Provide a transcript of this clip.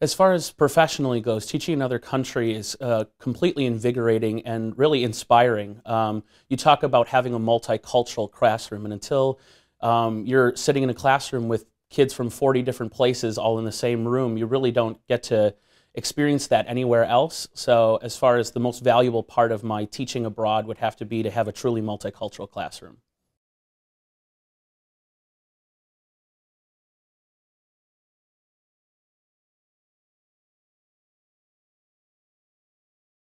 As far as professionally goes, teaching another country is completely invigorating and really inspiring. You talk about having a multicultural classroom, and until you're sitting in a classroom with kids from 40 different places all in the same room, you really don't get to experience that anywhere else. So as far as the most valuable part of my teaching abroad would have to be to have a truly multicultural classroom.